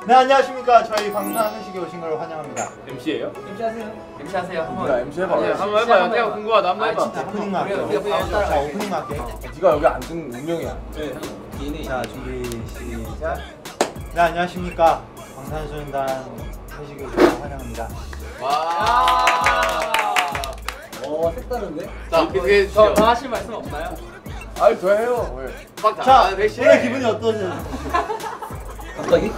네, 안녕하십니까. 저희 방탄회식에 오신 걸 환영합니다. MC예요? MC 하세요. MC 하세요. 야, MC 해봐. 한번 해봐요. 내가 궁금하다. 한번 해봐. 오프닝 할게요. 자, 오프닝 할게요. 네가 여기 앉은 운명이야. 네. 자, 준비 시작. 네, 안녕하십니까. 방탄소년단 회식에 오신 걸 환영합니다. 와. 색다른데? 자, 그게 더 하실 말씀 없나요? 아니, 더 해요. 자, 오늘 기분이 어떠세요? 갑자기?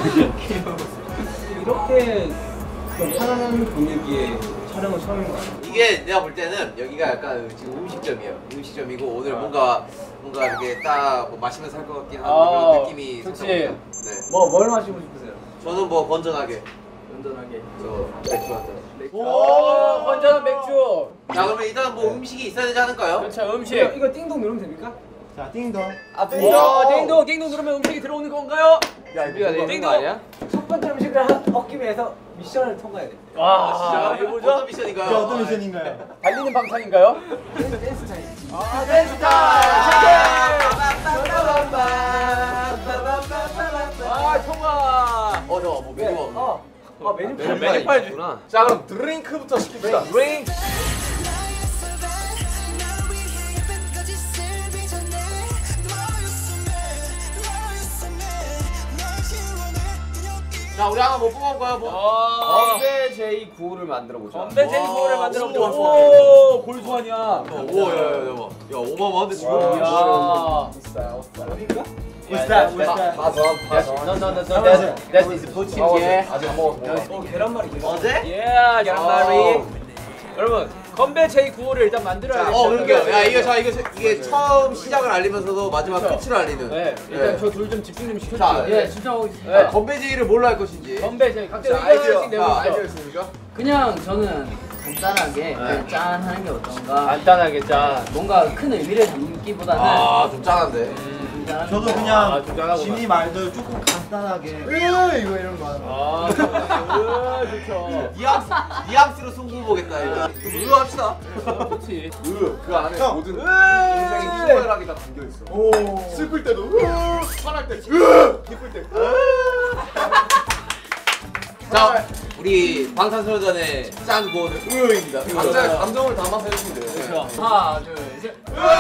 이렇게 좀 편안한 분위기의 촬영은 처음인 것 같아요. 이게 내가 볼 때는 여기가 약간 지금 음식점이에요. 음식점이고 오늘 뭔가 이렇게 딱 뭐 마시면서 할 것 같긴 한 그런 느낌이 그치. 네. 뭘 마시고 싶으세요? 저는 뭐 건전하게 건전하게. 저 맥주 한 잔. 오, 건전한 맥주. 자, 그러면 일단 뭐 음식이 있어야 되지 않을까요? 그렇죠, 음식. 이거 띵동 누르면 됩니까? 자, 띵동. 띵동 누르면 음식이 들어오는 건가요? 야, 우리가 내는 거 아니야? 첫 번째 음식을 얻기 위해서 미션을 통과해야 돼. 와, 진짜? 이거 뭐죠? 어떤 미션인가요? 이게 어떤 미션인가요? 달리는 방탄인가요? 댄스 타임. 아, 댄스 타임! 아, 통화! 저 뭐 메뉴가 없네. 메뉴판. 메뉴판 주구나. 자, 그럼 드링크부터 시킵시다. 드링크. 자, 우리 하나 뭐 뽑아볼까요? 뭐? 건배 J9를 만들어 보자. 건배 제이포를 만들어 보자. 오, 오, 골수하냐? 야, 어마어마한데 지금. 야. 어딘가? What's that? What's that? No. That is poaching. 아직 안 먹었어. 계란말이. 어제? Yeah, 계란말이. 여러분, 건배 J9를 일단 만들어야 자, 돼요. 그러게요. 야, 이게 처음 시작을 알리면서도 마지막 끝을 알리는. 네, 일단 저 둘 좀 집중 좀 자, 시켜주세요. 예, 집중하고 있습니다. 자, 건배제이를 뭘로 할 것인지. 건배 J 각자 자, 아이디어 내보시죠. 있습니까? 그냥 저는 간단하게 그냥 짠 하는 게 어떤가. 간단하게 짠. 뭔가 큰 의미를 담기보다는 아, 좀 짠한데. 좀 짠하게. 저도 아, 그냥 좀 짠하구나. 진이 말도 조금 간단하게 이거 이런 거 하는 거. 아, 좋죠. 뉘앙스로 승부 보겠다, 이거. 좀 합시다. 그렇지. 그 안에 형. 모든 인생의 희열하게 다 담겨 있어. 오. 슬플 때도 화날 때 기쁠 때. 자, 우리 방탄소년단의 짠 고는 으입니다. 각자의 감정을 담아서 해주시면 돼요. 그렇죠. 하나, 둘, 셋.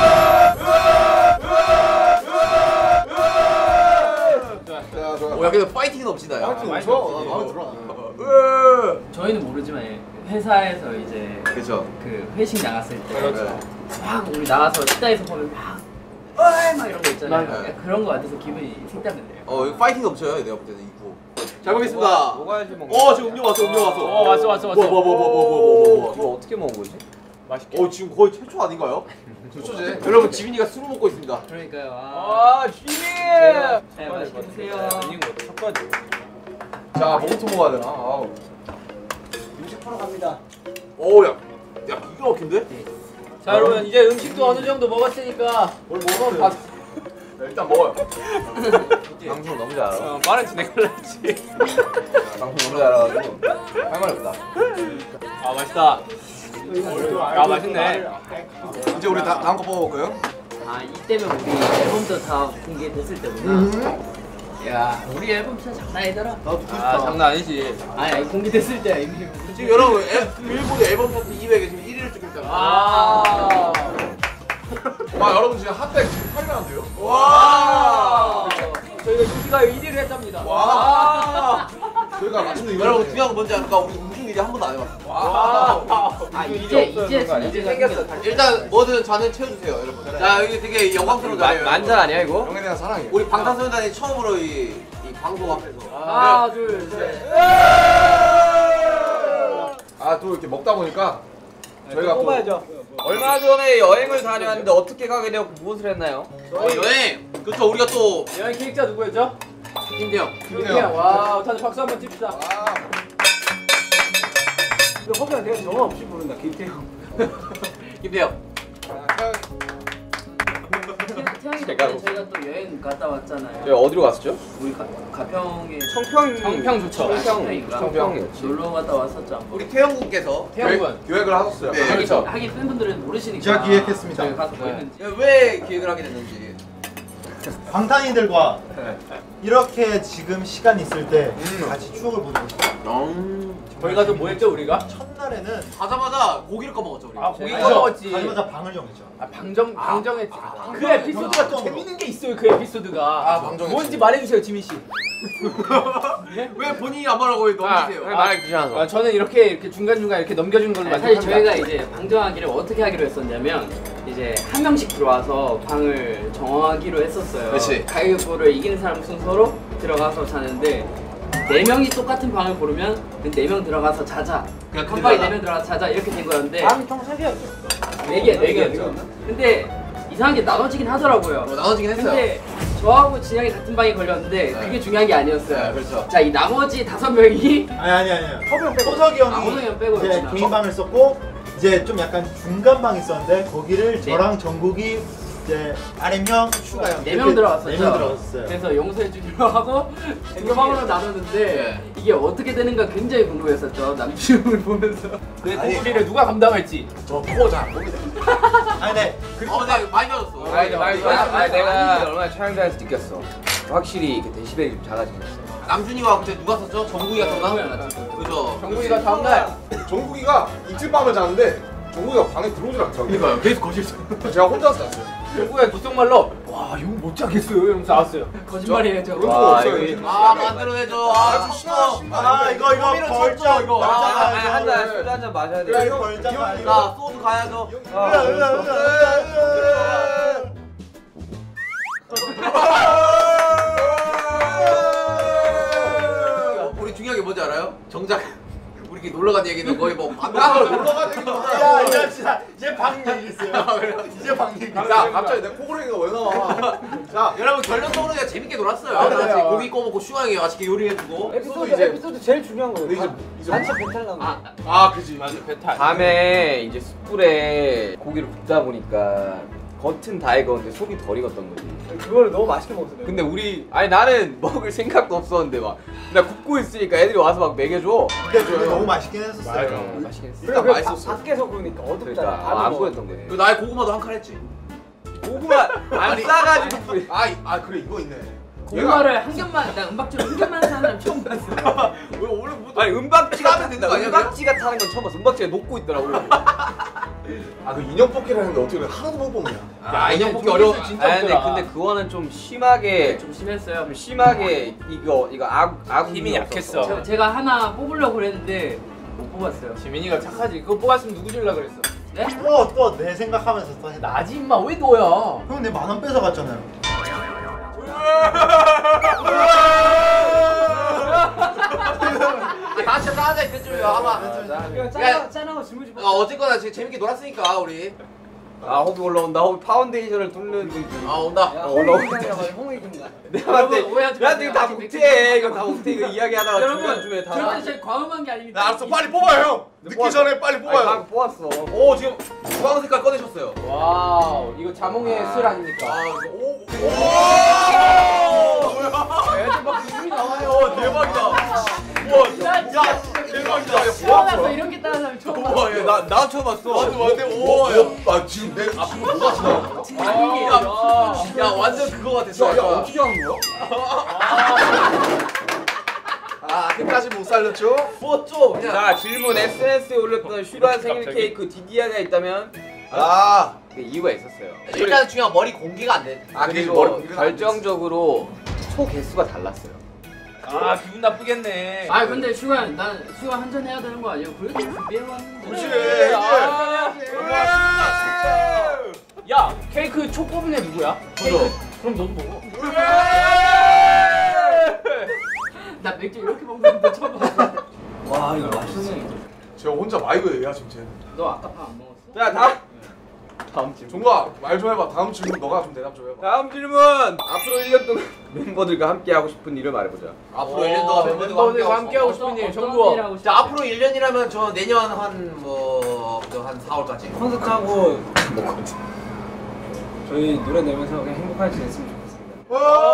자, 좋아. 야, 근데 파이팅은 없지나요? 파이팅 좋아. 나 마음에 들어. 저희는 모르지만 회사에서 이제 그렇죠. 그 회식 나갔을 때 그렇죠. 막 우리 나가서 식당에서 보면 막 어이 막 이런 거 있잖아요. 맞아요. 약간 그런 거 같아서 기분이 색다른데요. 이거 파이팅 넘쳐요, 내가 볼 때는 이거. 잘 먹겠습니다. 먹어야지 먹는 지금 음료 왔어, 음료 왔어. 왔어. 뭐. 이거 어떻게 먹은 거지? 맛있게. 지금 거의 최초 아닌가요? 최초지. 여러분, 지민이가 술을 먹고 있습니다. 그러니까요. 아, 쥐미! 네, 맛있게 드세요. 이긴 것도 섞어야지. 자, 뭐부터 먹어야 되나? 아우. 음식 하러 갑니다. 야, 기가 막힌데? 자, 여러분, 이제 음식도 어느 정도 먹었으니까. 뭘 먹어? 일단 먹어요. 방송 너무 잘 알아. 말은 내가 골랐지. 방송 너무 잘 알아가지고 할 말이 없다. 아, 맛있다. 아, 맛있네. 이제 우리 다음 거 뽑아볼까요? 아 이때면 우리 앨범도 다 공개됐을 때구나. 야 우리 앨범 진짜 장난 아니더라. 나도 듣고 아, 싶다. 장난 아니지. 아니 공개됐을 때 이미 지금 여러분, 일본의 앨범 차트 200에 지금 1위를 찍고 있잖아. 아. 와, 여러분 지금 핫백 지금 8위란데요? 와! 저희가 유기가 1위를 했답니다. 와! 저희가 맞춤도 이거. 여러분, 중요한 건 뭔지 아십니까? 우리 음중1위 한 번도 안 해봤어. 와. 아 이제 생겼어. 일단 뭐든 잔을 채워주세요, 여러분. 자, 여기 되게 영광스러운 자리예요. 만잔 아니야 이거? 형에 대한 사랑이. 우리 방탄소년단이 처음으로 이 방송 앞에서. 하나, 둘, 셋. 아, 또 이렇게 먹다 보니까 저희가 또 뽑아야죠. 얼마 전에 여행을 다녀왔는데 어떻게 가게 되었고 무엇을 했나요? 여행! 그렇죠, 우리가 또 여행 기획자 누구였죠? 김대영. 김태형. 와, 다들 박수 한번 칩시다. 근데 허비가 내가 정화 없이 부른다. 김태형. 김대영. 태양이 덕분에 저희가 또 여행 갔다 왔잖아요. 저희 어디로 갔었죠? 우리 가평에 청평 좋죠. 청평이었지. 놀러 갔다 왔었죠. 한번. 우리 태영군께서 태형군. 기획을 하셨어요. 네. 그렇죠. 하긴 팬분들은 모르시니까. 제가 기획했습니다. 저희 가서 뭐 했는지. 왜 기획을 하게 됐는지. 방탄이들과 이렇게 지금 시간 있을 때 같이 추억을 보내고 싶어요. 저희가 또 뭐 했죠 우리가? 첫날에는 가자마자 고기를 꺼먹었죠 우리. 아 고기 아니죠. 먹었지. 가자마자 방을 정했죠. 아 방정했지. 그 방정. 에피소드가 또 방정. 재밌는 게 있어요. 그 에피소드가. 아, 방정했지. 뭔지 말해주세요 지민 씨. 왜 본인이 안 말하고 넘기세요? 아, 저는 이렇게 중간 이렇게 넘겨주는 걸로 사실 만족합니다. 저희가 이제 방정하기를 어떻게 하기로 했었냐면 이제 한 명씩 들어와서 방을 정하기로 했었어요. 그치. 가위바위보를 이기는 사람 순서로 들어가서 자는데 4명이 똑같은 방을 고르면 그 4명 들어가서 자자. 그냥 한 방에 그대로다. 4명 들어가서 자자 이렇게 된 거였는데 방이 총 3개였죠. 4개였죠. 근데 이상하게 나눠지긴 하더라고요. 나눠지긴 했어요. 근데 저하고 진영이 같은 방에 걸렸는데 네. 그게 중요한 게 아니었어요. 네, 그렇죠. 자, 이 나머지 5명이 아니요. 호석이 형이 호석이 형 빼고 이제 그렇구나. 개인 방을 썼고 이제 좀 약간 중간 방이 있었는데 거기를 저랑 정국이 이제 RM형, 슈가형 4명 들어갔었죠. 4명 들어갔어요. 그래서 용서해주기로 하고 두 방으로 나눴는데 네. 이게 어떻게 되는가 굉장히 궁금했었죠. 남주형을 보면서. 그 도구리를 누가 감당할지. 저 코어 잘안 보이네. 아니 네. 내가 많이 맞았어. 내가 얼마나 촬영장에서 느꼈어. 확실히 이렇게 데시벨이 좀 작아지겠어. 남준이와 그때 누가 썼죠? 정국이가 썼나? 그죠. 정국이가 다음날 종국이가 이틀 밤을 자는데 종국이가 방에 들어오질 않더라고요. 그러니까요. 계속 거실에서. 제가 혼자서 잤어요. 정국이가 귓속말로 와 이거 못 자겠어요 이러면서 나왔어요. 거짓말이에요, 저거. 그런 거 없어요. 아 만들어내줘. 아 싫어. 아 이거 벌점 이거. 한잔 소주 한잔 마셔야 돼. 야 이거 벌점 자 이거. 소주 가야죠. 우리 중요한 게 뭔지 알아요? 정작 우리끼리 놀러 간 얘기는 거의 뭐 놀러 간 얘기도 야 이제 진짜 이제 방 얘기 있어요. 이제 방 얘기. 야 갑자기 내 코골이가 왜 나와? 자 여러분 결론적으로 그냥 재밌게 놀았어요. 다 같이 고기 꺼먹고 슈가형이 맛있게 요리해주고. 에피소드 제일 중요한 거예요. 이제 단체 배탈 나는 거. 아 그지. 맞아 배탈. 밤에 이제 숯불에 고기를 굽다 보니까 겉은 다 익었는데 속이 덜 익었던 거지. 그거를 너무 맛있게 먹었어요. 근데 아니 나는 먹을 생각도 없었는데 막 나 굽고 있으니까 애들이 와서 막 먹여줘. 근데 너무 맛있긴 했었어요. 맛있긴 했어. 일단 맛있었어. 밖에서 그러니까 그러니까 안 보였던 거네. 그 나의 고구마도 한 칸 했지. 고구마 안 싸가지고. 아 그래 이거 있네. 고구마를 한 겹만, 나 은박지로 한 겹만 사는 사람 처음 봤어. 왜 오늘 뭐 아니 은박지가 싸면 되는 거 아니야, 은박지가 타는 건 처음 봤어. 은박지가 녹고 있더라고. 아그 인형 뽑기를 하는데 어떻게 하나도 못 뽑냐. 야 인형 뽑기 어려워. 진짜 아니 근데, 없더라. 근데 그거는 좀 심하게 좀 심했어요. 좀 심하게 이거 아구 힘이 약했어. 제가 하나 뽑으려고 그랬는데 못 뽑았어요. 지민이가 착하지. 그거 뽑았으면 누구 줄라 그랬어? 네? 또 내 생각하면서 또 했다. 나지 임마 왜 너야? 형 내 10,000원 뺏어갔잖아요. 다 같이 싸우자 이때쯤이야 아마. 짠하고 질문 좀. 어쨌거나 지금 재밌게 놀았으니까 우리. 아 호비 올라온다. 호비 파운데이션을 뚫는 아 온다. 올라온다. 내한테 오해하지 내한테 이거 다 마세요. 못해. 이거 다 못해. 이거 이야기하다가 여러분, 중에 다. 절대 제가 과음한 게 아닙니다. 알았어 빨리 뽑아요 형. 늦기 전에 빨리 뽑아요. 방 뽑았어. 오 지금 주황 색깔 꺼내셨어요. 와우 이거 자몽의 슬 아닙니까? 아 이거 오. 애들 막 눈이 나와요. 대박이다. 야, 대박이다. 태어나서 이렇게 따는 사람이 처음 봤어. 우와 나 처음 봤어. 맞네. 오. 아 지금 내 앞으로 뭐가 지나? 야 완전 그거 같았어. 야 어떻게 하는 거야? 아 끝까지 못 살렸죠? 뭐죠? 그냥. 자 질문 SNS에 올렸던 슈가 생일 케이크 디디아가 있다면 그 이유가 있었어요. 일단 중요한 머리 공개가 안 돼. 그리고 결정적으로 초 개수가 달랐어요. 아 기분 나쁘겠네. 아 근데 슈가 난 슈가 한잔 해야 되는 거 아니야? 그래도 준비해 왔는데. 그렇지. 야 케이크 초 뽑은 애 누구야? 저죠. 그럼 너도 먹어. 나 맥주 이렇게 먹는 거 처음 봤어. 와 이거 맛있어. 제가 혼자 마이크 얘기하시면 쟤. 너 아까 밥 안 먹었어? 자 다음 질문. 종가 말 좀 해봐. 다음 질문 너가 좀 대답 좀 해봐. 다음 질문. 앞으로 1년 동안 멤버들과 함께 하고 싶은 일을 말해보자. 앞으로 1년 동안 멤버들과 함께 하고 싶은 일 정구어. 자 앞으로 1년이라면 저 내년 한 4월까지. 콘서트하고 저희 노래 내면서 그냥 행복하게 지냈으면 좋겠습니다.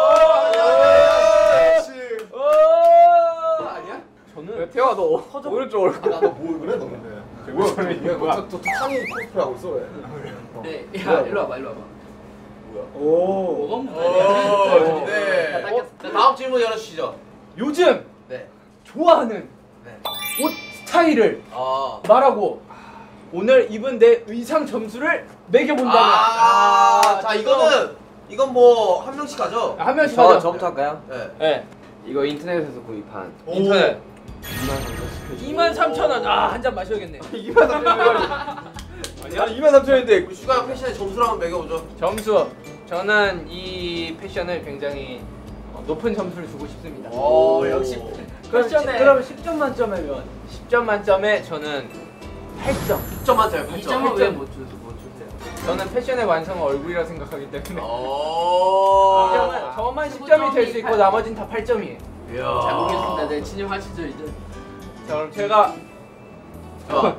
아니야? 저는 태화 너 오른쪽 얼굴. 나너 뭐 그래 너 근데. 뭐야? 또 타니 코스프레 하고 있어 왜? 네, 야 일로 와봐, 일로 와봐. 뭐야? 뭐가 오, 문제야? 네. 자, 다음 질문 열어주시죠. 요즘 네. 좋아하는 네. 옷 스타일을 말하고 오늘 입은 내 의상 점수를 매겨본다면 자 이건 뭐 한 명씩 하죠? 한 명씩 하죠. 저부터 할까요? 네. 네. 이거 인터넷에서 구입한 인터넷 23,000원. 한 잔 마셔야겠네. 23,000원. 아니야? 23,000원인데 우리 슈가 패션의 점수를 한번 매겨보죠. 점수. 저는 이 패션을 굉장히 높은 점수를 주고 싶습니다. 역시 그럼 패션에. 그럼 10점 만점이면 10점 만점에 저는 8점. 10점 만점에 8점. 2점은 왜 못 주세요? 저는 패션의 완성은 얼굴이라 생각하기 때문에 오. 저만 10점이 될 수 있고 나머지는 다 8점이에요. 이야. 잘 보겠습니다. 네, 진입하시죠 이제. 자 그럼 제가 자,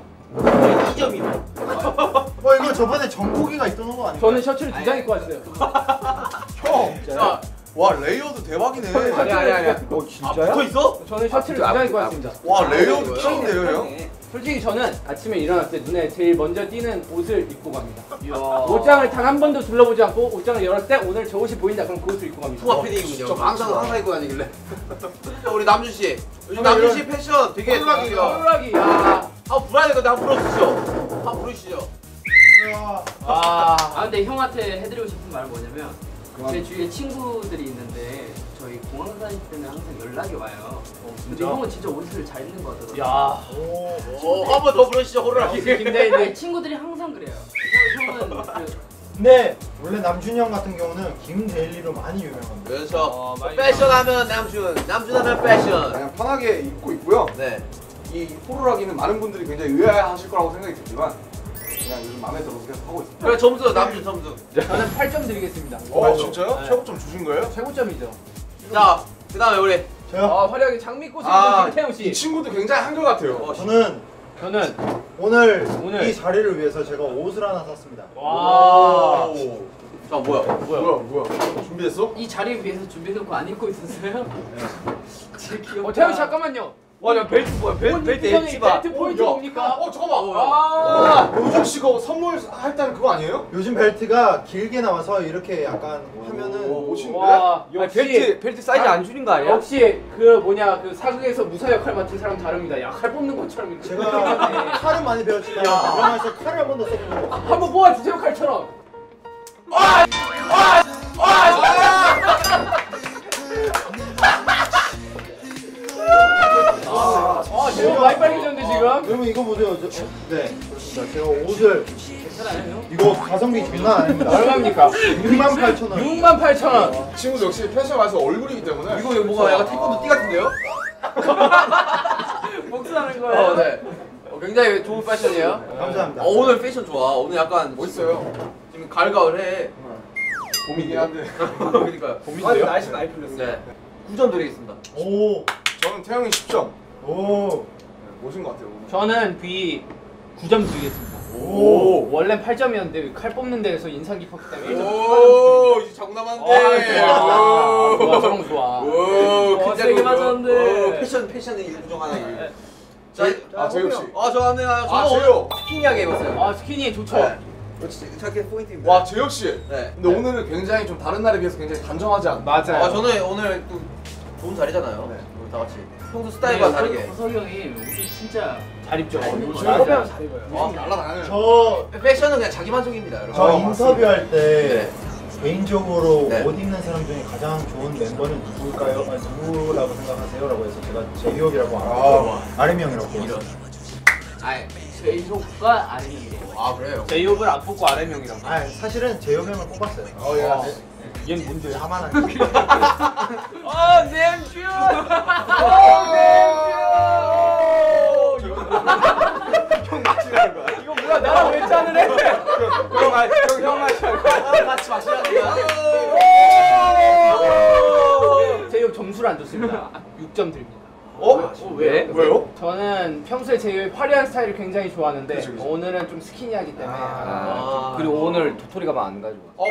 2점이요. 이거 저번에 정국이가 있던 거 아니야? 저는 셔츠를 2장 입고 왔어요. 형! 자, 와 레이어드 대박이네. 아니야. 붙어 있어? 저는 셔츠를 2장 입고 왔습니다. 와 레이어드 킹인데요 형? 솔직히 저는 아침에 일어났을 때 눈에 제일 먼저 띄는 옷을 입고 갑니다. 옷장을 단 한 번도 둘러보지 않고 옷장을 열었을 때 오늘 저 옷이 보인다 그럼 그 옷을 입고 갑니다. 통합 패딩이군요. 항상 입고 다니길래. 자, 우리 남준 씨. 요즘 남준 씨 패션 되게 홀락이요. 홀락이. 야. 한번 불러야 될 건데 한번 불러주시죠. 한번 부르시죠. 근데 형한테 해드리고 싶은 말은 뭐냐면 제 주위에 친구들이 있는데 저희 공항 다닐 때는 항상 연락이 와요. 근데 형은 진짜 옷을 잘 입는 거 같더라고요. 야. 한 번 더 부르시죠. 호루라기. 김대인님. 친구들이 항상 그래요. 형은 근데 원래 남준이 형 같은 경우는 김데일리로 많이 유명합니다. 그래서 패션 하면 남준 하면 패션. 그냥 편하게 입고 있고요. 네. 이 호루라기는 많은 분들이 굉장히 의아해하실 거라고 생각이 들지만 그냥 요즘 마음에 들어서 계속 하고 있습니다. 그래 점수 남준 점수. 저는 8점 드리겠습니다. 진짜요? 네. 최고점 주신 거예요? 최고점이죠. 자, 그다음에 우리 저요? 화려하게 장미꽃을 입은 김태형 이 씨. 친구도 굉장히 한결같아요. 저는 오늘 이 자리를 위해서 제가 옷을 하나 샀습니다. 와. 자 뭐야? 뭐야? 준비됐어? 이 자리를 위해서 준비해놓고 안 입고 있었어요? 진짜 귀엽다. 태형 씨 잠깐만요. 와, 벨트 뭐야? 벨트 엣지 봐. 벨트 포인트 뭡니까? 잠깐만. 요즘 씨가 선물할 때는 그거 아니에요? 요즘 벨트가 길게 나와서 이렇게 약간 하면은 멋있는데? 와, 벨트 사이즈 안 줄인 거 아니야? 역시 그 사극에서 무사 역할 맡은 사람 다릅니다. 야, 칼 뽑는 것처럼 이렇게. 제가 칼은 많이 배웠지만 드라마에서 칼을 한 번도 써본 적 없어요. 한번 뽑아주세요 칼처럼. 제가 많이 빨개졌는데 지금. 여러분 이거 보세요. 네, 그렇습니다. 제가 옷을 이거 가성비 장난 아닙니다. 얼마입니까? 68,000원. 68,000원. 친구도 역시 패션 와서 얼굴이기 때문에 이거 뭔가 약간 태권도 띠 같은데요? 복수하는 거예요. 네. 굉장히 좋은 패션이에요. 감사합니다. 오늘 패션 좋아. 오늘 약간 멋있어요. 지금 가을해. 봄이긴 한데. 그러니까요. 봄인데요? 날씨 많이 풀렸어요. 네. 9점 드리겠습니다. 오, 저는 태영이 10점. 오, 멋진 것 같아요. 저는 B 9점 드리겠습니다. 오. 원래 8점이었는데 칼 뽑는 데에서 인상 깊었기 때문에 1점 오, 이제 장남한데. 좋아, 저런 좋아. 오, 세게 맞았는데. 패션의 일부 중 하나. 재혁 씨. 저 왔네요. 재혁. 스키니하게 입었어요. 아, 스키니 좋죠. 네. 저게 포인트입니다. 와, 재혁 씨. 네. 근데 오늘은 굉장히 좀 다른 날에 비해서 굉장히 단정하지 않나? 맞아요. 저는 오늘 또 좋은 자리잖아요. 네. 우리 다 같이. 평소 스타일과 다르게. 호석이 형이 옷을 진짜 잘 입죠. 맞아요. 잘 입어요. 날라다녀요. 저 패션은 그냥 자기 만족입니다, 여러분. 인터뷰할 때 네. 개인적으로 네. 옷 입는 사람 중에 가장 좋은 멤버는 누굴까요? 누구라고 생각하세요? 라고 해서 제가 제이홉이라고 아름이 형이라고 했어요. 제이홉과 아린이에요. 아, 그래요? 제이홉을 안 뽑고 RM 형이라고. 사실은 제이홉 형을 뽑았어요. 얘는 뭔데? 자만하게. 냄새! 형 마시라는 거야. 이거 뭐야? 나랑 왜 짠을 해? 형 마시라는 같이 마시라는 거야? 제이홉 점수를 안 줬습니다. 6점 드립니다. 왜? 왜요? 저는 평소에 제 화려한 스타일을 굉장히 좋아하는데 그치, 그치. 오늘은 좀 스키니하기 때문에 그리고 오늘 도토리 가방 안 가지고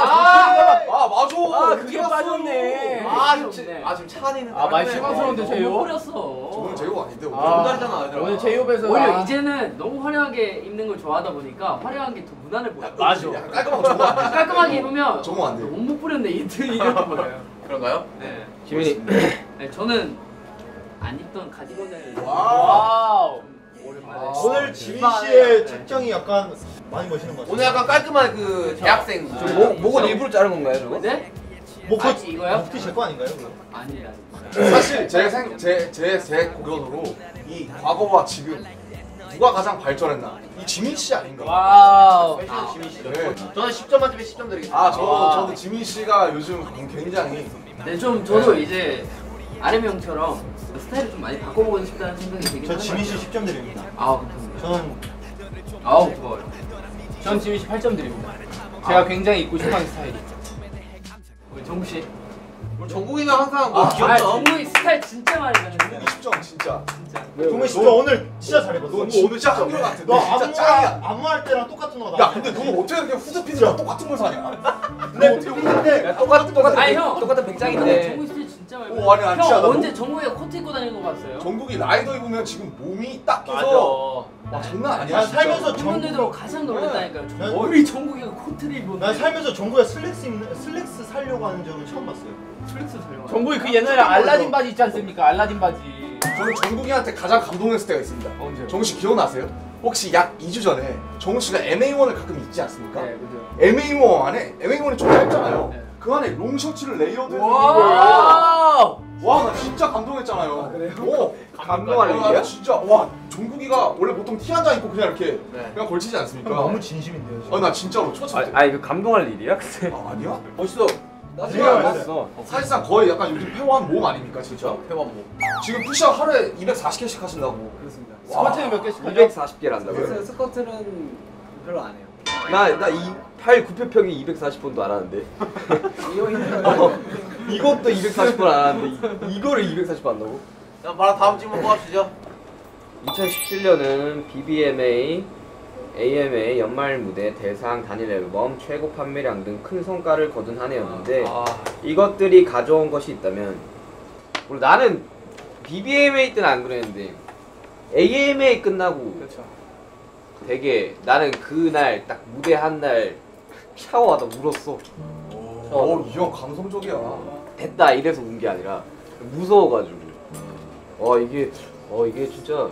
맞아. 그게 빠졌네. 지금 차 안에 있는 많이 실망스러운데 못 제이홉? 뿌렸어. 저는 제가 아닌데 오늘. 정답이잖아, 얘들아. 오늘 제이홉에서 오히려 이제는 너무 화려하게 입는 걸 좋아하다 보니까 화려한 게 더 무난해 보여. 맞아. 깔끔하고 좋은 거 안 돼. 깔끔하게 입으면 저거 안 돼. 너무 못 뿌렸네 이렇게 보여요. 그런가요? 네. 지민이 네, 저는 안 입던 가디건을 와우. 오랜만에. 오늘 지민 씨의 착장이 약간 많이 멋있는 것 같아요. 오늘 약간 깔끔한 그 대학생. 목은 일부러 자른 건가요, 저거? 네? 뭐 아, 이거요? 목티 제 거 아닌가요? 그거? 아니에요. 사실 제 고견으로 이 과거와 지금 누가 가장 발전했나? 이 지민 씨 아닌가? 와우. 지민 씨죠. 네. 저는 10점 만점에 10점 드리겠습니다. 저는 지민 씨가 요즘 굉장히 네, 좀 저도 이제 아름 형처럼 스타일을 좀 많이 바꿔보고 싶다는 생각이 들긴 저 하는 지민 씨 것 같아요. 10점 드립니다. 감사합니다. 저는 고마워요. 전 지민 씨 8점 드립니다. 제가 굉장히 입고 싶어하는 스타일이. 우리 정국 씨. 우리 정국이는 항상 뭐 귀엽죠? 정국이 스타일 진짜 많이 가는데. 20점 진짜. 동민 씨 너 오늘 진짜 잘 입었어. 너 진짜 한결 같아. 너 진짜 짱이야. 안무할 때랑 똑같은 거 야 나. 근데 너는 어떻게 이렇게 후드피드랑 똑같은 걸 사냐? 근데 똑같은 아니, 형. 똑같은 백장인데. 정국 스타일 진짜 많이 오, 아니, 안 형 치하다, 언제 정국이가 코트 입고 다니는 거 봤어요? 정국이 라이더 입으면 지금 몸이 딱 깨서 와 장난 아니야. 난 진짜. 살면서 팬분들도 가장 놀랐다니까요. 난- 우리 정국이가 코트를 입었는데. 난 살면서 정구야 슬랙스 살려고 하는 적은 처음 봤어요. 플렉스 살려. 정국이 그 옛날에 알라딘 바지 있지 않습니까? 알라딘 바지. 저는 정국이한테 가장 감동했을 때가 있습니다. 언제요? 정국 씨 기억나세요? 혹시 약 2주 전에 정국 씨가 MA1을 가끔 입지 않습니까? 네, 그죠. MA1 안에 MA1이 좀 짧잖아요. 네. 그 안에 롱 셔츠를 레이어드해서 입은 거예요. 와우. 와, 나 진짜 감동했잖아요. 그래요? 감동할 나 일이야? 진짜 와, 종국이가 원래 보통 티 한 장 입고 그냥 이렇게 그냥 걸치지 않습니까? 형 너무 진심인데요. 지금. 나 진짜로 초차. 아니 그 감동할 일이야? 근데 아니야? 멋있어. 아니야. 봤어. 사실상 거의 약간 요즘 폐원 몸 아닙니까 진짜? 대박 뭐. 지금 푸시업 하루에 240개씩 하신다고. 그렇습니다. 스쿼트는 몇 개씩 하죠? 240개를 한다고. 그래서 스쿼트는 별로 안 해요. 나이팔 굽혀펴기 240번도 안 하는데. 이거 힘들어요. 이것도 240번 안 하는데 이거를 240번 한다고? 자, 바로 다음 질문 뽑아주시죠. 2017년은 BBMA, AMA 연말 무대, 대상, 단일 앨범, 최고 판매량 등 큰 성과를 거둔 한 해였는데 이것들이 가져온 것이 있다면 물론 나는 BBMA 때는 안 그랬는데 AMA 끝나고 그렇죠. 되게 나는 그날 딱 무대 한 날 샤워하다 울었어. 이 형 감성적이야. 됐다 이래서 운 게 아니라 무서워가지고 이게 진짜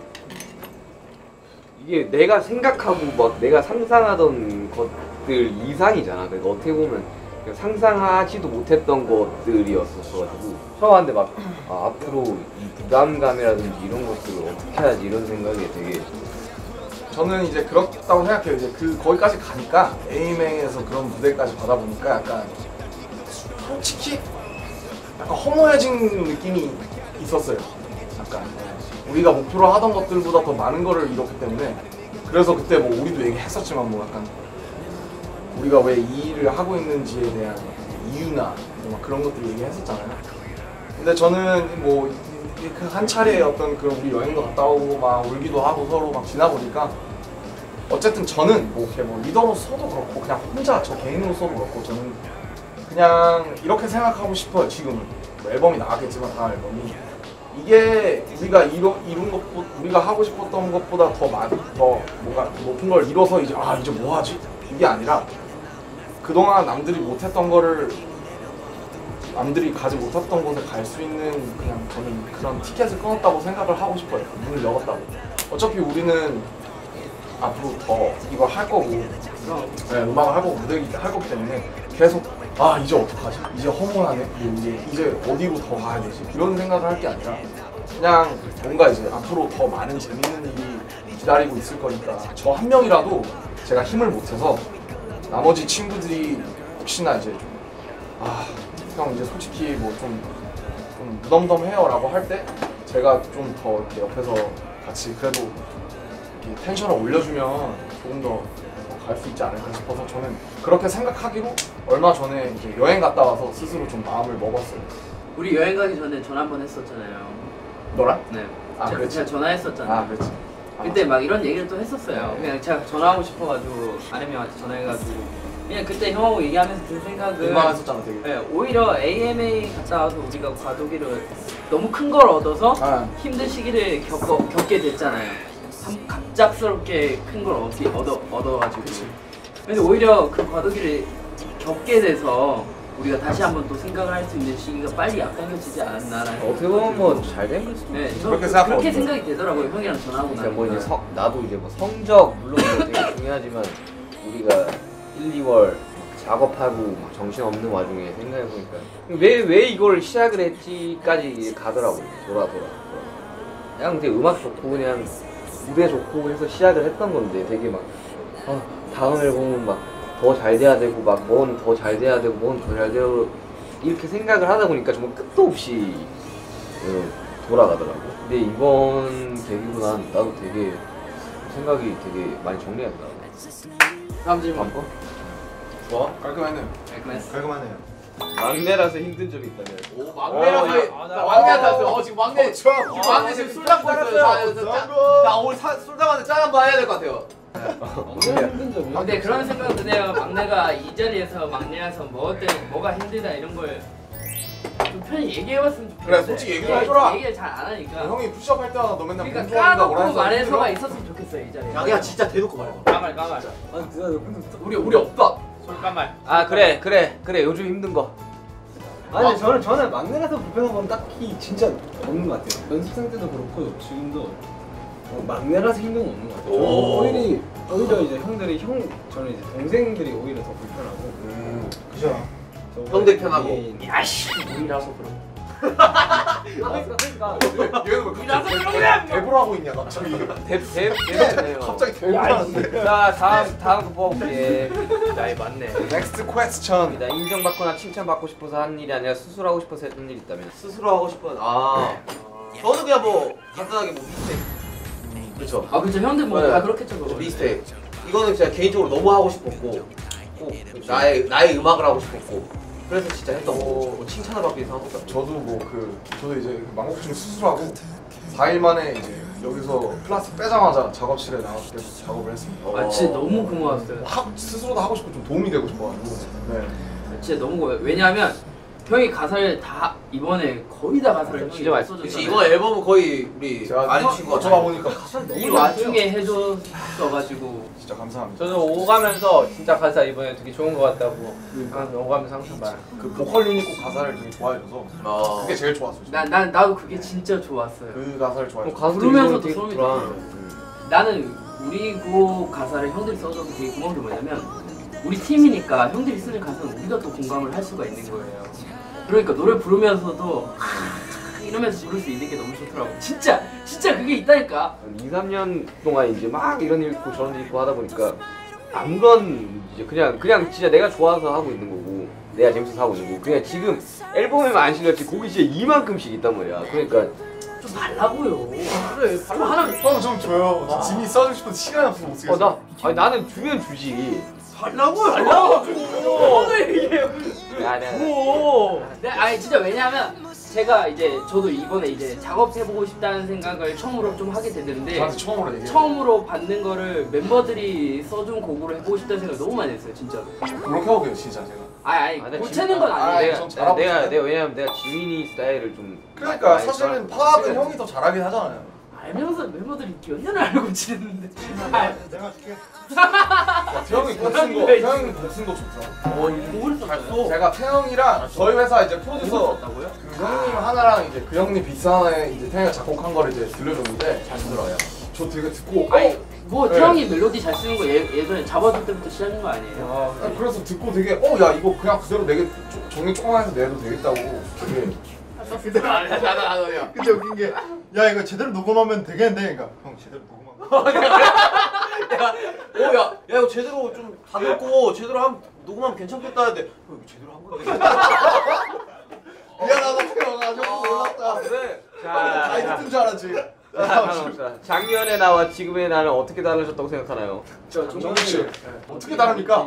이게 내가 생각하고 막 내가 상상하던 것들 이상이잖아. 그러니까 어떻게 보면 상상하지도 못했던 것들이었었어가지고 샤워하는데 막 앞으로 이 부담감이라든지 이런 것들을 어떻게 하지 이런 생각이 되게 저는 이제 그렇다고 생각해요. 이제 거기까지 가니까 에이맹에서 그런 무대까지 받아보니까 약간 솔직히 약간 허무해진 느낌이 있었어요. 약간 우리가 목표로 하던 것들보다 더 많은 거를 잃었기 때문에 그래서 그때 뭐 우리도 얘기했었지만 뭐 약간 우리가 왜 이 일을 하고 있는지에 대한 이유나 막 그런 것들 얘기했었잖아요. 근데 저는 뭐 그 한 차례 어떤 그런 우리 여행도 갔다 오고 막 울기도 하고 서로 막 지나보니까 어쨌든 저는 뭐 이렇게 뭐 리더로서도 그렇고 그냥 혼자 저 개인으로서도 그렇고 저는 그냥 이렇게 생각하고 싶어요. 지금은 뭐 앨범이 나왔겠지만 다음 앨범이 이게 우리가 이룬 것보다 우리가 하고 싶었던 것보다 더 뭔가 높은 걸 이뤄서 이제 이제 뭐 하지? 이게 아니라 그동안 남들이 못했던 거를 남들이 가지 못했던 곳에 갈 수 있는 그냥 저는 그런 티켓을 끊었다고 생각을 하고 싶어요. 문을 열었다고. 어차피 우리는 앞으로 더 이걸 할 거고 네, 음악을 할 거고 무대 할 거기 때문에 계속 이제 어떡하지? 이제 허무하네? 이제 어디로 더 가야 되지? 이런 생각을 할 게 아니라 그냥 뭔가 이제 앞으로 더 많은 재밌는 일이 기다리고 있을 거니까 저 한 명이라도 제가 힘을 못해서 나머지 친구들이 혹시나 이제 형 이제 솔직히 뭐 좀 무덤덤해요 라고 할 때 제가 좀 더 이렇게 옆에서 같이 그래도 이렇게 텐션을 올려주면 조금 더 갈 수 있지 않을까 싶어서 저는 그렇게 생각하기로 얼마 전에 이제 여행 갔다 와서 스스로 좀 마음을 먹었어요. 우리 여행 가기 전에 전화 한 번 했었잖아요. 너랑? 네. 아, 그렇지. 제가 전화했었잖아요. 아 그렇지. 그때 막 이런 얘기를 또 했었어요. 그냥 제가 전화하고 싶어가지고 아름 형한테 전화해가지고 그냥 그때 형하고 얘기하면서 든 생각은 민망했었잖아 되게. 네, 오히려 AMA 갔다 와서 우리가 과도기를 너무 큰 걸 얻어서 힘든 시기를 겪게 됐잖아요. 갑작스럽게 큰 걸 얻어가지고. 근데 오히려 그 과도기를 겪게 돼서 우리가 다시 한번 또 생각을 할 수 있는 시기가 빨리 앞당겨지지 않았나라는. 어떻게 보면 뭐 잘된 거지. 네, 저 그렇게 생각하고 그렇게 생각이 되더라고요. 형이랑 전화하고 그러니까 뭐 나니까. 이제 나도 이제 뭐 성적 물론 뭐 되게 중요하지만 우리가 1, 2월 작업하고 막 정신 없는 와중에 생각해 보니까 왜 이걸 시작을 했지까지 이제 가더라고요. 돌아. 그냥 되게 음악 좋고 그냥 무대 좋고 해서 시작을 했던 건데 되게 막 다음 앨범은 막 더 잘 돼야 되고 막 뭔 더 잘 돼야 되고 뭔 더 잘 되고 이렇게 생각을 하다 보니까 정말 끝도 없이 돌아가더라고. 근데 이번 계기로 나도 되게 생각이 되게 많이 정리하더라고. 다음 질문. 다음 거? 좋아? 깔끔했네. 깔끔하네요. 막내라서 힘든 점이 있다면? 오 막내라서 막내한테 지금 막내 지금 술 담고 있어요. 나 오늘 술 담았는데 짠 한번 해야 될 것 같아요. 근데 그런 생각 드네요. 막내가 이 자리에서 막내라서 뭐가 힘들다 이런 걸 좀 편히 얘기해봤으면 좋겠는데. 그래, 솔직히 얘기를 해줘라. 얘기를 잘 안 하니까. 형이 푸시업 할 때마다 너 맨날 그러니까 공 좋아한다 뭐라 까놓고 해서 말해서가 힘들어? 있었으면 좋겠어요 이 자리에. 야 진짜 대놓고 말해. 까말. 우리 없다. 까말. 아 그래 요즘 힘든 거. 아니 저는 막내라서 불편한 건 딱히 진짜 없는 것 같아요. 연습생 때도 그렇고 지금도 막내라서 힘든 건 없는 것 같아요. 오히려 이제 저는 이제 동생들이 오히려 더 불편하고. 그죠? 형들 편하고. 야씨 우리라서 그럼. 얘는 왜 갑자기 대보를 하고 있냐 갑자기. 갑자기 대보를 하는데. 자 다음 거 뽑아볼게. 나이 맞네. Next question. 나 인정받거나 칭찬받고 싶어서 하는 일이 아니라 스스로 하고 싶어서 했던 일 있다면? 스스로 하고 싶은 저는 그냥 뭐 간단하게 뭐 미스테이크. 그렇죠. 아 그쵸 형들 뭐 네. 다 그렇겠죠 그거. 미스테이크. 이거는 진짜 개인적으로 너무 하고 싶었고 꼭 나의 음악을 하고 싶었고 그래서 진짜 했던 거고 뭐 칭찬을 받기 위해서 한 것도 아니고. 저도 저도 이제 망곡증 수술하고 4일 만에 이제 여기서 플라스틱 빼자마자 작업실에 나와서 계속 작업을 했습니다. 아 진짜 너무 고마웠어요. 스스로도 하고 싶고 좀 도움이 되고 싶어가지고. 네. 진짜 너무 고마워요. 왜냐하면 형이 가사를 다 이번에 거의 다 가사를 형이 진짜 맛있어. 그치 이번 앨범은 거의 우리 제가 안 해주신 거 어쩌다 같아요. 보니까 가사를 너무 이 좋아했어요. 와중에 해줬어가지고 진짜 감사합니다. 저는 오가면서 진짜 가사 이번에 되게 좋은 것 같다고. 오가면서 항상 말. 그 보컬 유닛 곡 가사를 되게 좋아해줘서 그게 제일 좋았어요. 나도 그게 진짜 좋았어요. 그 가사를 좋아해서. 가수 부르면서도 되게 소름이 좋더라. 돋았어요. 나는 우리 곡 가사를 형들이 써줘서 되게 고마운 게 뭐냐면 우리 팀이니까 형들이 쓰는 가사는 우리가 또 공감을 할 수가 있는 거예요. 그러니까 노래 부르면서도 이러면서 부를 수 있는 게 너무 좋더라고. 진짜 그게 있다니까. 2, 3년 동안 이제 막 이런 일 있고 저런 일 있고 하다 보니까 아무런 이제 그냥 진짜 내가 좋아서 하고 있는 거고 내가 재밌어서 하고 있는 거고 그냥 지금 앨범에만 안 실렸지 곡이 진짜 이만큼씩 있단 말이야. 그러니까 좀 달라고요. 그래, 좀 하나 좀 줘요. 저 짐이 써주고 싶은데 시간이 없어서 못 쓰겠어요. 나는 주면 주지. 달라고. 오늘 이게 아니야. 아니 진짜 왜냐면 제가 이제 저도 이번에 이제 작업해보고 싶다는 생각을 처음으로 좀 하게 됐는데 저한테 처음으로 얘기해요. 처음으로 받는 거를 멤버들이 써준 곡으로 해보고 싶다는 생각을 너무 많이 했어요 진짜로. 그렇게 하고 계세요 진짜 제가. 아니 나 고치는 건 아니에요. 좀 잘하고 내가 싶어요. 왜냐면 내가 지민이 스타일을 좀 그러니까 많이 사실은 따라- 파악은 형이 더 잘하긴 하잖아요. 알면서 멤버들이 몇 년을 알고 지냈는데 내가 줄게. 태형이 곡 쓴 거 좋다. 곡을 썼어요. 제가 태형이랑 저희 회사 이제 곡을 프로듀서 썼다고요? 그 형님 하나랑 이제 그 형님 비싼에 이제 태형이가 작곡한 거를 이제 들려줬는데 잘 쓰더라고요. 저 되게 듣고 아니 뭐 네. 태형이 멜로디 잘 쓰는 거 예전에 잡아줄 때부터 시작인 거 아니에요? 그래서 듣고 되게 야 이거 그냥 그대로 정리 조금만 해서 내도 되겠다고 되게 근데 웃긴 게, 야 이거 제대로 녹음하면 되겠는데, 그러니까 형 제대로 녹음하면. 야 이거 제대로 좀 다듬고 제대로 녹음하면 괜찮겠다 했는데 이거 제대로 한 건데. 미안하다 태형아, 형 몰랐다. 그래. 다 했던 줄 알았지. 작년에 나와 지금의 나는 어떻게 달라졌다고 생각하나요? 정국 씨 어떻게 다릅니까?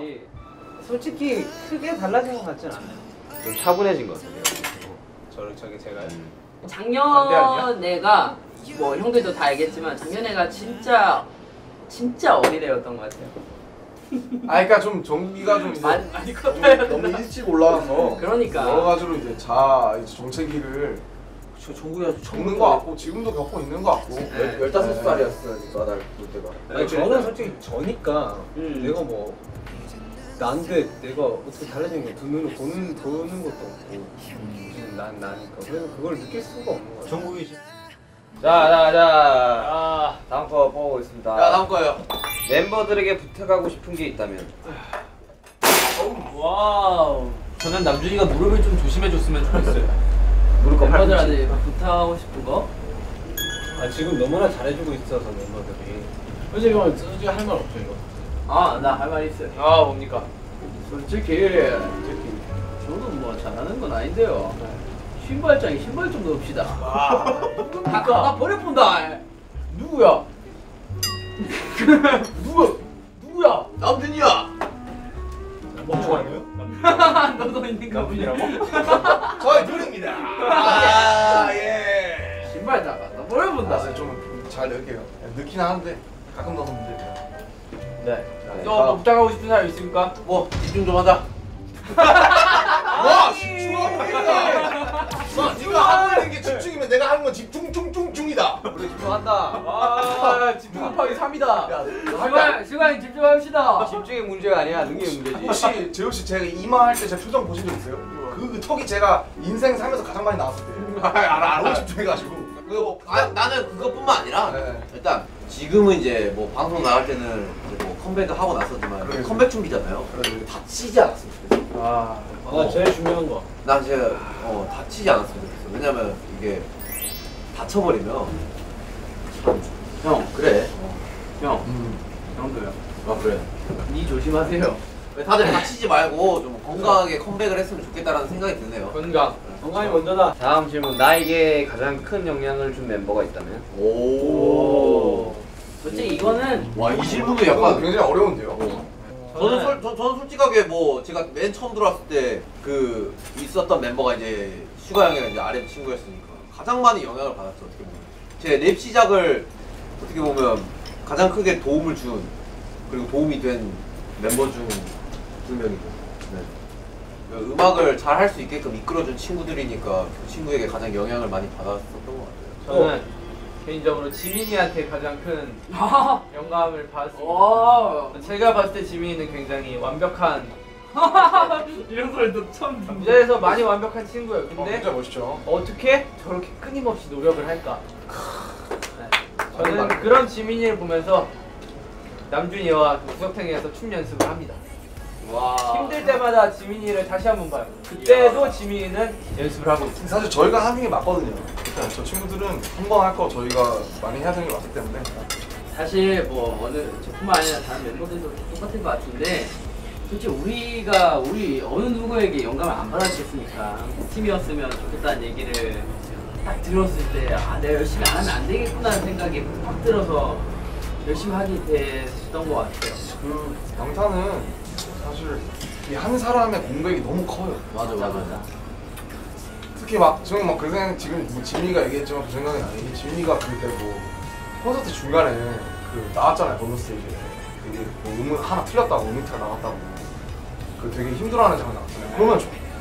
솔직히 크게 달라진 것 같진 않아요. 좀 차분해진 것 같아요. 제가 작년에가 뭐 형들도 다 알겠지만 작년에가 진짜 어리대였던 것 같아요. 그러니까 좀 정국이가 좀 이제 많이 컸어요. 너무 일찍 올라와서 그러니까. 여러 가지로 이제 이제 정체기를 종국이가 겪는 것 같고 지금도 겪고 있는 것 같고 15살이었으니까 나를 볼 때가. 아니 저는 솔직히 저니까 음. 내가 뭐 나한테 내가 어떻게 달라진 게 두 눈으로 보는 것도 없고 난 나니까 그래서 그걸 느낄 수가 없는 거야. 정국이 자, 다음 거 뽑아보겠습니다. 야 다음 거예요. 멤버들에게 부탁하고 싶은 게 있다면. 와우. 저는 남준이가 무릎을 좀 조심해줬으면 좋겠어요. 멤버들한테 부탁하고 싶은 거? 아 지금 너무나 잘해주고 있어서 멤버들이 솔직히 말하면 솔직히 할 말 없죠 이거. 아 나 할 말 있어요. 아 뭡니까? 솔직히 저도 뭐 잘하는 건 아닌데요. 신발장에 신발 좀 넣읍시다. 나 버려본다. 누구야? 누구야? 남준이야. 멈춰 아니에요? 너도 있는 거 보니라고? 저희 둘입니다. 아 예. 신발장 나 버려본다. 좀잘 넣을게요. 넣긴 하는데 가끔 넣어서 문제예요. 네. 또뭐 부탁하고 싶은 사람 있습니까? 뭐 집중 좀 하자. 와 집중하고 와 네가 하고 있는 게 집중이면 내가 하는 건 집중중중중이다. 우리 집중한다. 아 집중 곱하기 3이다. 시간에 집중합시다. 집중의 문제가 아니야, 능력의 문제지. 혹시 재호 씨 제가 이마 할 때 제 표정 보신 적 있어요? 그 턱이 제가 인생 살면서 가장 많이 나왔을 때. 알아. 너무 집중해가지고. 그리고 나는 그것뿐만 아니라 네. 일단 지금은 이제 뭐 방송 나갈 때는 이제 뭐 컴백을 하고 났었지만 그래. 컴백 준비잖아요. 다치지 않았으면 좋겠어. 나 제일 중요한 거. 난 이제 다치지 않았으면 좋겠어. 왜냐면 이게 다쳐버리면 형 그래. 형도요. 아 그래. 니 조심하세요. 다들 다치지 말고 좀 건강하게 컴백을 했으면 좋겠다라는 생각이 드네요. 건강. 건강이 먼저다. 다음 질문. 나에게 가장 큰 영향을 준 멤버가 있다면? 오. 솔직히 이거는 와 이 질문도 약간 굉장히 어려운데요. 저는 솔직하게 뭐 제가 맨 처음 들어왔을 때 그 있었던 멤버가 이제 슈가 형이랑 이제 RM 친구였으니까 가장 많이 영향을 받았죠. 어떻게 보면 제 랩 시작을 어떻게 보면 가장 크게 도움을 준 그리고 도움이 된 멤버 중 2명이고 네. 음악을 잘 할 수 있게끔 이끌어준 친구들이니까 그 친구에게 가장 영향을 많이 받았었던 것 같아요. 저는 개인적으로 지민이한테 가장 큰 영감을 받았습니다. 와 제가 봤을 때 지민이는 굉장히 완벽한 이런 소리도 처음 듣는. 무대에서 많이 완벽한 친구예요. 근데 진짜 멋있죠. 어떻게 저렇게 끊임없이 노력을 할까? 네. 저는 그런 지민이를 보면서 남준이와 구석탱이에서 춤 연습을 합니다. 와. 힘들 때마다 지민이를 다시 한번 봐요. 그때도 지민이는 연습을 하고 있어요. 사실 저희가 하는 게 맞거든요. 저 친구들은 한 번 할 거 저희가 많이 해야 되는 게 맞기 때문에. 사실 뭐 어느 저뿐만 아니라 다른 멤버들도 똑같은 것 같은데 솔직히 우리 어느 누구에게 영감을 안 받았겠습니까? 팀이었으면 좋겠다는 얘기를 딱 들었을 때 아 내가 열심히 안 하면 안 되겠구나는 생각이 확 들어서 열심히 하게 됐던 것 같아요. 그 방탄은 사실 이 한 사람의 공백이 너무 커요. 맞아. 특히 막 저는 막 그 생각 지금 뭐 지민이가 얘기했지만 그 생각이 아니고 지민이가 그때 뭐 콘서트 중간에 그 나왔잖아요. bonus.stage 그게 뭐 음원 하나 틀렸다고 음이트가 나갔다고 그 되게 힘들어하는 장면 나왔잖아요. 그러면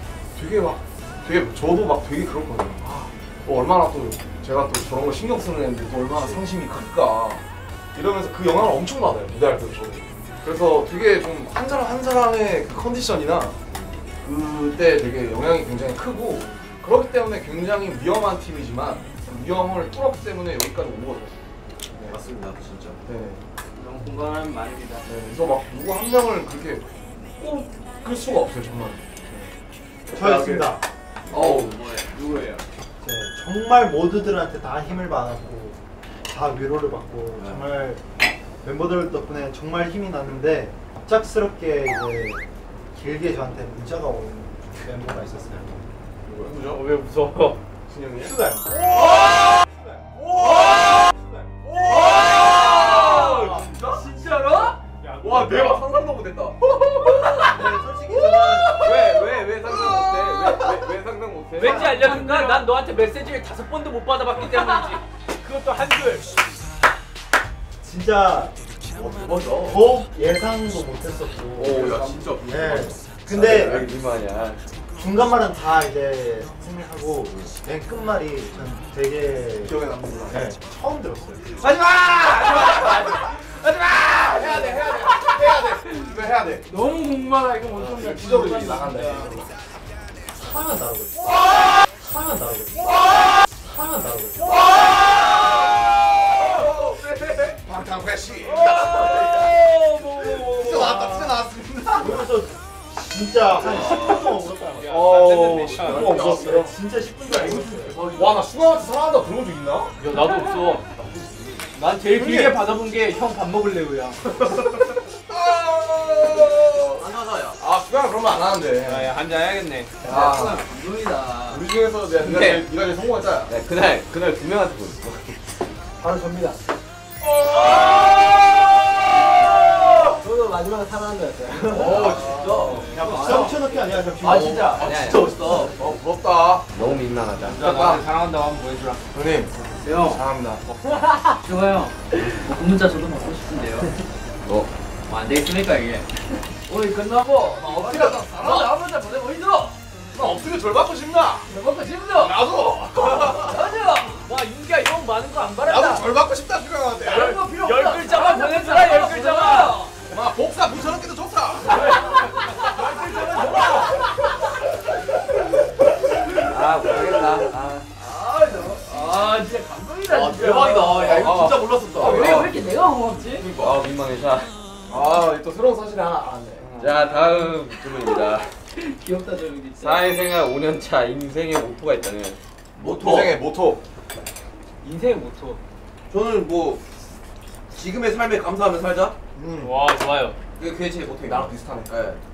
되게 저도 막 되게 그렇거든요. 얼마나 또 제가 또 저런 거 신경 쓰는 애인데 또 얼마나 상심이 클까 이러면서 그 영향을 엄청 받아요. 무대할 때도 저도. 그래서 되게 좀 한 사람 한 사람의 그 컨디션이나 그때 되게 영향이 굉장히 크고 그렇기 때문에 굉장히 위험한 팀이지만 위험을 뚫었기 때문에 여기까지 온 거죠. 네. 맞습니다, 진짜. 네. 너무 공감하는 말입니다. 네. 그래서 막 누구 한 명을 그렇게 꼽을 수가 없어요, 정말. 저 있습니다. 누구예요? 정말 모두들한테 다 힘을 받았고 다 위로를 받고 정말 멤버들 덕분에 정말 힘이 났는데 갑작스럽게 이제 길게 저한테 문자가 온 멤버가 있었어요. 누구죠? 왜 무서워? 진영이요? 슈가요. 진짜로? 와 대박 상상도 못했다. 솔직히 저는 왜 상상 못해? 왜 상상 못해? 왠지 알려줄까? 난 너한테 형한테 메시지를 5번도 못 받아봤기 때문이지. 그것도 한줄. 진짜 더욱 예상도 못했었고. 오야 진짜. 네. 근데 여기 미만이야. 중간 말은 다 이제 생략하고 맨 끝말이 전 되게 기억에 남는 거. 네, 처음 들었어요. 하지마! 하지마! 해야 돼. 이거 해야 돼. 너무 궁금하다. 이거 엄청 기적으로 이렇게 나간다. 하면 나오거든요. 하면 나오거든요. 하면 나오거든요. 방탄 패시. 진짜 나왔습니다. 그래서 진짜 한 10분 동안 울었다. 그거 없었어요. 진짜 10분 동안 울었어요. 와, 나 슈가한테 사랑한다 들은 적 있나? 야 나도 없어. 난 제일 길게 받아본 게 형 밥 먹을래요야. 안 하나야. 아, 슈가는 그런 말 안 하는데. 야 한잔 해야겠네. 아, 감동이다. 우리 중에서 네가 제일 성공한 짜야. 네, 그날 2명한테 보냈어. 바로 접니다. 저도 마지막에 사랑한다였어요. 오 진짜. 야, 박수 한번 쳐놓기 아니야, 잠시. 아 진짜. 아 아니야, 진짜 멋있다. 부럽다. 너무 민망하다. 나 나한테 사랑한다고 한번 보여주라. 형님, 형, 사랑합니다. 좋아요. 그 문자 저도 받고 싶은데요. 너 안 되겠습니까 이게? 오늘 끝나고 어디가 사랑한다 한 문자 보내보이죠? 나 없으면 절 받고 싶나? 먹고 싶죠? 나도. 맞아. 와 윤기야 형 많은 거 안 바란다. 나도 절 받고 싶다 슈가한테. 그런 거 필요 없다. 10글자만 보내주라 10글자만. 마 복사 붙여넣기도 좋다. 아, 모르겠다. 아 진짜 감동이다 아 진짜. 대박이다. 야 이거 진짜 몰랐었다. 왜 이렇게 내가 고맙지? 아, 민망해. 자, 또 새로운 사실이 하나 알았네. 자 다음 질문입니다. 귀엽다 저 형님 진짜. 사회생활 5년차 인생의 모토가 있다면 모토. 인생의 모토. 인생의 모토. 저는 뭐 지금의 삶에 감사하며 살자. 와 좋아요. 그게 제 모토입니다. 나랑 비슷하네. 네.